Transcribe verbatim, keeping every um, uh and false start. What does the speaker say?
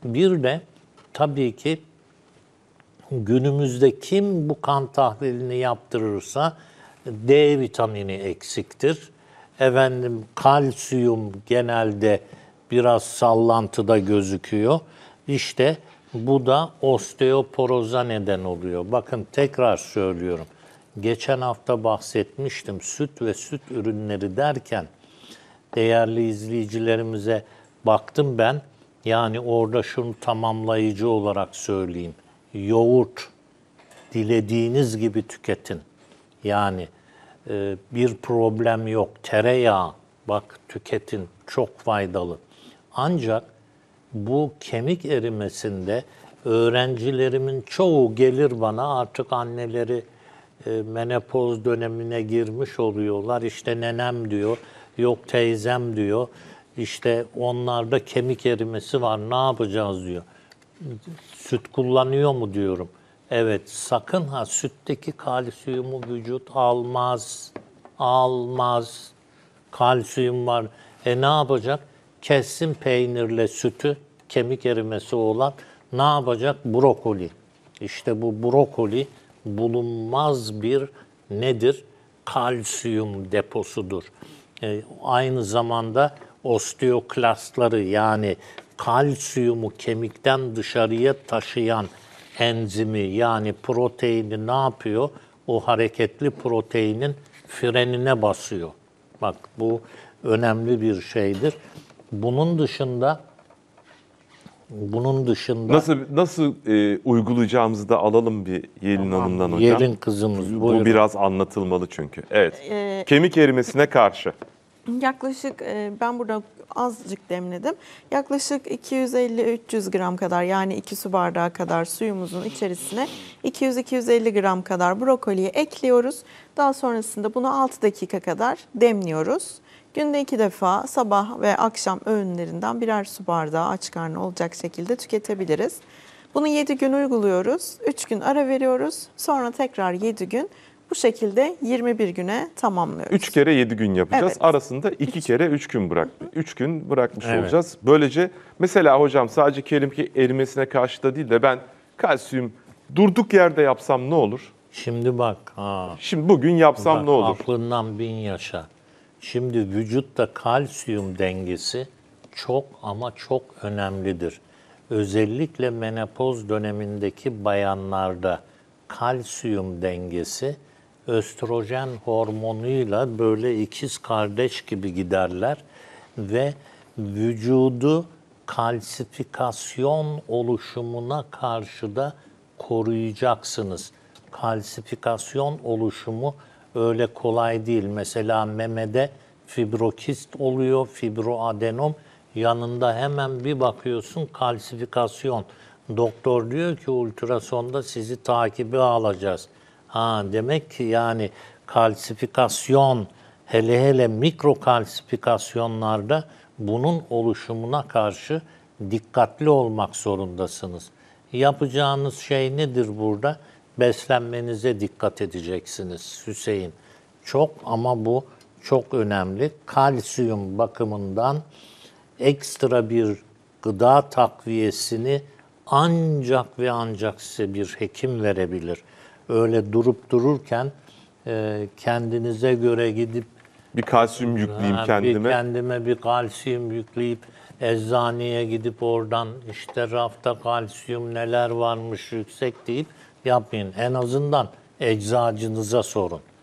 Bir de tabii ki günümüzde kim bu kan tahlilini yaptırırsa D vitamini eksiktir. Efendim kalsiyum genelde biraz sallantıda gözüküyor. İşte bu da osteoporoza neden oluyor. Bakın tekrar söylüyorum. Geçen hafta bahsetmiştim süt ve süt ürünleri derken değerli izleyicilerimize baktım ben. Yani orada şunu tamamlayıcı olarak söyleyeyim. Yoğurt dilediğiniz gibi tüketin. Yani e, bir problem yok. Tereyağı bak tüketin, çok faydalı. Ancak bu kemik erimesinde öğrencilerimin çoğu gelir bana, artık anneleri e, menopoz dönemine girmiş oluyorlar. İşte nenem diyor, yok teyzem diyor. İşte onlarda kemik erimesi var, ne yapacağız diyor. Süt kullanıyor mu diyorum. Evet, sakın ha sütteki kalsiyumu vücut almaz. Almaz. Kalsiyum var. E ne yapacak? Kessin peynirle sütü, kemik erimesi olan ne yapacak? Brokoli. İşte bu brokoli bulunmaz bir nedir? Kalsiyum deposudur. E, aynı zamanda osteoklastları yani kalsiyumu kemikten dışarıya taşıyan enzimi yani proteini ne yapıyor? O hareketli proteinin frenine basıyor. Bak bu önemli bir şeydir. Bunun dışında bunun dışında Nasıl nasıl e, uygulayacağımızı da alalım bir Yelin tamam, Hanım'dan hocam. Yelin kızımız buyurun. Bu biraz anlatılmalı çünkü. Evet. Ee, Kemik erimesine karşı. Yaklaşık e, ben burada azıcık demledim. Yaklaşık iki yüz elli üç yüz gram kadar yani iki su bardağı kadar suyumuzun içerisine iki yüz iki yüz elli gram kadar brokoliyi ekliyoruz. Daha sonrasında bunu altı dakika kadar demliyoruz. Günde iki defa sabah ve akşam öğünlerinden birer su bardağı aç karnı olacak şekilde tüketebiliriz. Bunu yedi gün uyguluyoruz. üç gün ara veriyoruz. Sonra tekrar yedi gün. Bu şekilde yirmi bir güne tamamlıyoruz. üç kere yedi gün yapacağız. Evet. Arasında iki kere üç gün bırak. üç gün bırakmış Evet. olacağız. Böylece mesela hocam sadece kemik erimesine karşı da değil de ben kalsiyum durduk yerde yapsam ne olur? Şimdi bak ha. Şimdi bugün yapsam Bak, ne olur? aklından bin yaşa. Şimdi vücutta kalsiyum dengesi çok ama çok önemlidir. Özellikle menopoz dönemindeki bayanlarda kalsiyum dengesi östrojen hormonuyla böyle ikiz kardeş gibi giderler ve vücudu kalsifikasyon oluşumuna karşı da koruyacaksınız. Kalsifikasyon oluşumu öyle kolay değil. Mesela memede fibrokist oluyor, fibroadenom. Yanında hemen bir bakıyorsun kalsifikasyon. Doktor diyor ki ultrasonda sizi takibi alacağız. Ha demek ki yani kalsifikasyon hele hele mikro kalsifikasyonlarda bunun oluşumuna karşı dikkatli olmak zorundasınız. Yapacağınız şey nedir burada? Beslenmenize dikkat edeceksiniz Hüseyin. Çok ama bu çok önemli. Kalsiyum bakımından ekstra bir gıda takviyesini ancak ve ancak size bir hekim verebilir. Öyle durup dururken e, kendinize göre gidip Bir kalsiyum yükleyeyim ha, kendime. Bir kendime bir kalsiyum yükleyip eczaneye gidip oradan işte rafta kalsiyum neler varmış yüksek deyip yapmayın. En azından eczacınıza sorun.